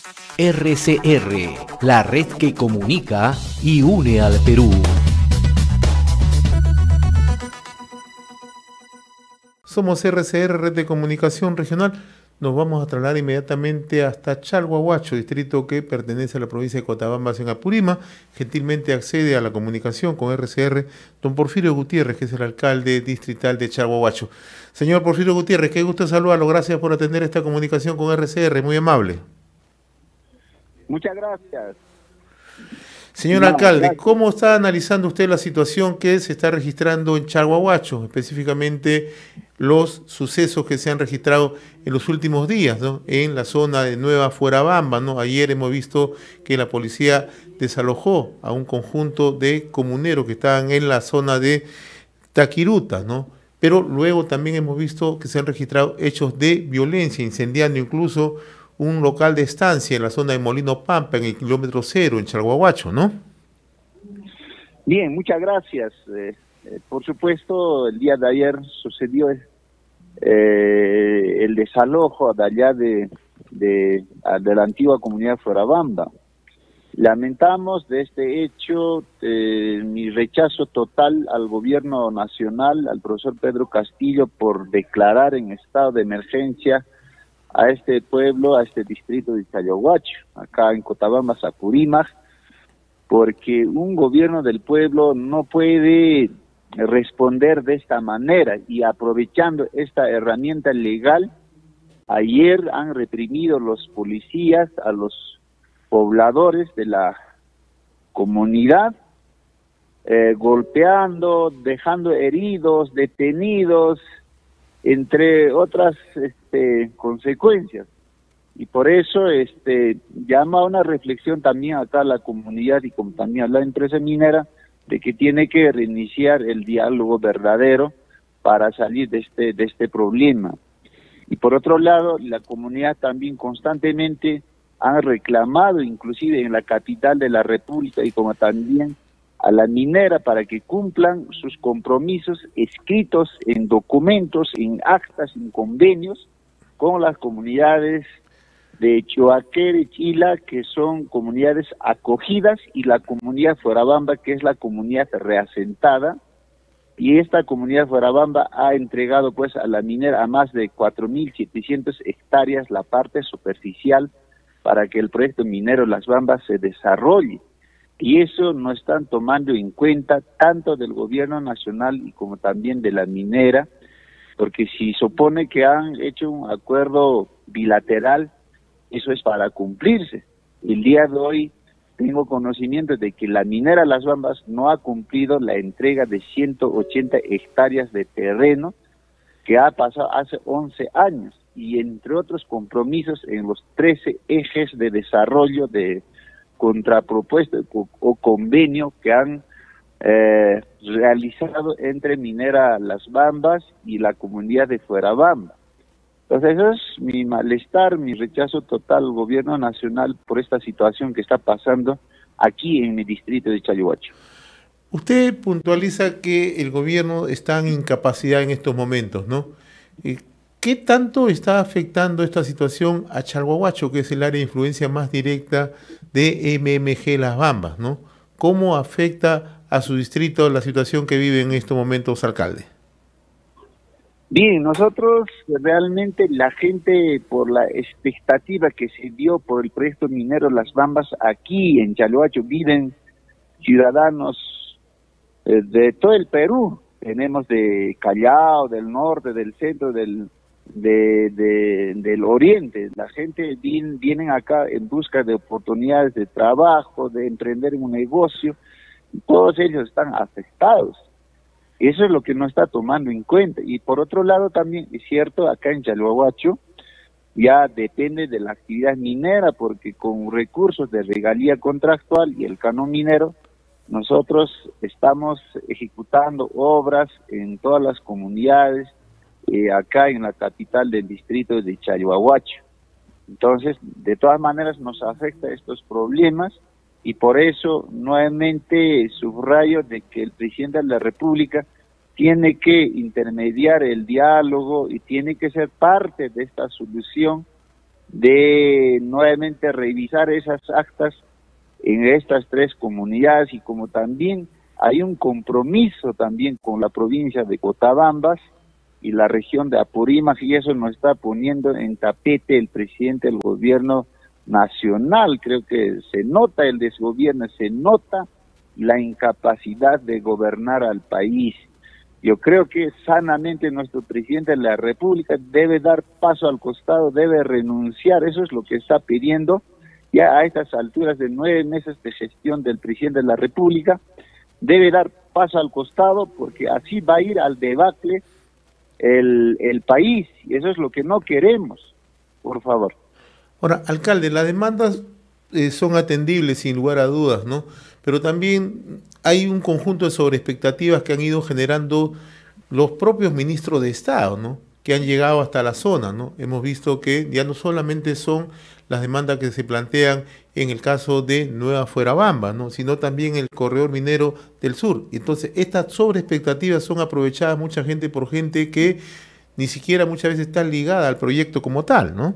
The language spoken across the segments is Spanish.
RCR, la red que comunica y une al Perú. Somos RCR, Red de Comunicación Regional. Nos vamos a trasladar inmediatamente hasta Chalhuahuacho, distrito que pertenece a la provincia de Cochabamba, en Apurímac. Gentilmente accede a la comunicación con RCR don Porfirio Gutiérrez, que es el alcalde distrital de Chalhuahuacho. Señor Porfirio Gutiérrez, qué gusto saludarlo. Gracias por atender esta comunicación con RCR, muy amable. Muchas gracias. Señor alcalde, ¿cómo está analizando usted la situación que se está registrando en Chalhuahuacho, específicamente los sucesos que se han registrado en los últimos días, ¿no?, en la zona de Nueva Fuerabamba, ¿no? Ayer hemos visto que la policía desalojó a un conjunto de comuneros que estaban en la zona de Taquiruta, ¿no? Pero luego también hemos visto que se han registrado hechos de violencia, incendiando incluso un local de estancia en la zona de Molino Pampa, en el kilómetro 0, en Chalhuahuacho, ¿no? Bien, muchas gracias. Por supuesto, el día de ayer sucedió el desalojo de allá de la antigua comunidad Fuerabamba. Lamentamos de este hecho mi rechazo total al gobierno nacional, al profesor Pedro Castillo, por declarar en estado de emergencia a este pueblo, a este distrito de Chalhuahuacho, acá en Cochabamba, Apurímac, porque un gobierno del pueblo no puede responder de esta manera, y aprovechando esta herramienta legal, ayer han reprimido los policías a los pobladores de la comunidad, golpeando, dejando heridos, detenidos, entre otras consecuencias. Y por eso llama a una reflexión también acá a la comunidad y como también a la empresa minera, de que tiene que reiniciar el diálogo verdadero para salir de este problema. Y por otro lado, la comunidad también constantemente ha reclamado, inclusive en la capital de la República y como también a la minera, para que cumplan sus compromisos escritos en documentos, en actas, en convenios con las comunidades de Choaquere, Chila, que son comunidades acogidas, y la comunidad Fuerabamba, que es la comunidad reasentada. Y esta comunidad Fuerabamba ha entregado pues a la minera a más de 4.700 hectáreas la parte superficial para que el proyecto minero Las Bambas se desarrolle. Y eso no están tomando en cuenta tanto del gobierno nacional y como también de la minera, porque si supone que han hecho un acuerdo bilateral, eso es para cumplirse. El día de hoy tengo conocimiento de que la minera Las Bambas no ha cumplido la entrega de 180 hectáreas de terreno que ha pasado hace 11 años, y entre otros compromisos en los 13 ejes de desarrollo de contrapropuesta o convenio que han realizado entre Minera Las Bambas y la comunidad de Fuerabamba. Entonces eso es mi malestar, mi rechazo total al gobierno nacional por esta situación que está pasando aquí en mi distrito de Chalhuahuacho. Usted puntualiza que el gobierno está en incapacidad en estos momentos, ¿no? ¿Qué tanto está afectando esta situación a Chalhuahuacho, que es el área de influencia más directa de MMG Las Bambas, ¿no? ¿Cómo afecta a su distrito la situación que vive en estos momentos, alcalde? Bien, nosotros realmente la gente, por la expectativa que se dio por el proyecto minero Las Bambas aquí en Chalhuahuacho, viven ciudadanos de todo el Perú. Tenemos de Callao, del norte, del centro, del oriente. La gente vienen acá en busca de oportunidades de trabajo, de emprender un negocio, y todos ellos están afectados. Eso es lo que no está tomando en cuenta. Y por otro lado también es cierto, acá en Chalhuahuacho ya depende de la actividad minera, porque con recursos de regalía contractual y el canon minero, nosotros estamos ejecutando obras en todas las comunidades, acá en la capital del distrito de Chalhuahuacho. Entonces, de todas maneras nos afecta estos problemas, y por eso nuevamente subrayo de que el presidente de la República tiene que intermediar el diálogo y tiene que ser parte de esta solución de nuevamente revisar esas actas en estas 3 comunidades, y como también hay un compromiso también con la provincia de Cotabambas y la región de Apurímac, y eso nos está poniendo en tapete el presidente del gobierno nacional. Creo que se nota el desgobierno, se nota la incapacidad de gobernar al país. Yo creo que sanamente nuestro presidente de la República debe dar paso al costado, debe renunciar. Eso es lo que está pidiendo ya a estas alturas de 9 meses de gestión del presidente de la República. Debe dar paso al costado, porque así va a ir al debacle el país, y eso es lo que no queremos, por favor. Ahora, alcalde, las demandas son atendibles sin lugar a dudas, ¿no? Pero también hay un conjunto de sobreexpectativas que han ido generando los propios ministros de Estado, ¿no? Que han llegado hasta la zona, ¿no? Hemos visto que ya no solamente son las demandas que se plantean en el caso de Nueva Fuerabamba, ¿no? Sino también el corredor minero del sur. Entonces, estas sobreexpectativas son aprovechadas mucha gente por gente que ni siquiera muchas veces está ligada al proyecto como tal, ¿no?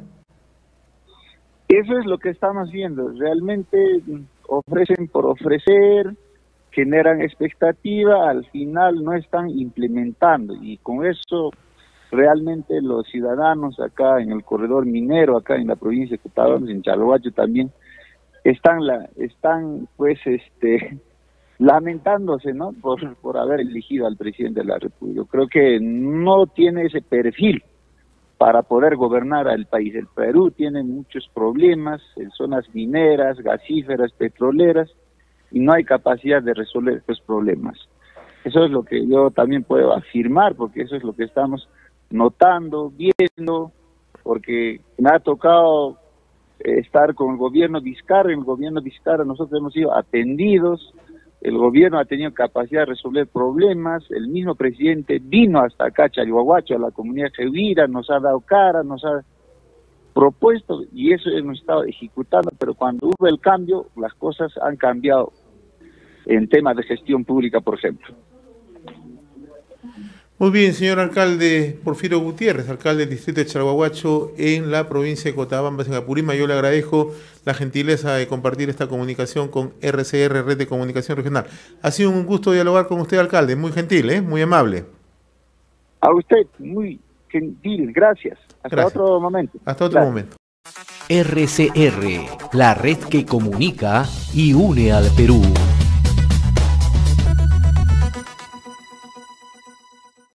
Eso es lo que estamos viendo. Realmente ofrecen por ofrecer, generan expectativa, al final no están implementando, y con eso realmente los ciudadanos acá en el corredor minero, acá en la provincia de Cotabambas, en Chalhuacho también, están pues lamentándose, ¿no? por haber elegido al presidente de la República. Creo que no tiene ese perfil para poder gobernar al país. El Perú tiene muchos problemas en zonas mineras, gasíferas, petroleras, y no hay capacidad de resolver estos problemas. Eso es lo que yo también puedo afirmar, porque eso es lo que estamos notando, viendo, porque me ha tocado estar con el gobierno Vizcarra. En el gobierno Vizcarra nosotros hemos sido atendidos, el gobierno ha tenido capacidad de resolver problemas, el mismo presidente vino hasta acá, Chalhuahuacho, a la comunidad Jevira, nos ha dado cara, nos ha propuesto, y eso hemos estado ejecutando, pero cuando hubo el cambio, las cosas han cambiado en temas de gestión pública, por ejemplo. Muy bien, señor alcalde Porfirio Gutiérrez, alcalde del distrito de Chalhuahuacho en la provincia de Cotabambas, en Apurímac. Yo le agradezco la gentileza de compartir esta comunicación con RCR, Red de Comunicación Regional. Ha sido un gusto dialogar con usted, alcalde, muy gentil, muy amable. A usted, muy gentil, gracias. Hasta otro momento. Hasta otro momento. RCR, la red que comunica y une al Perú.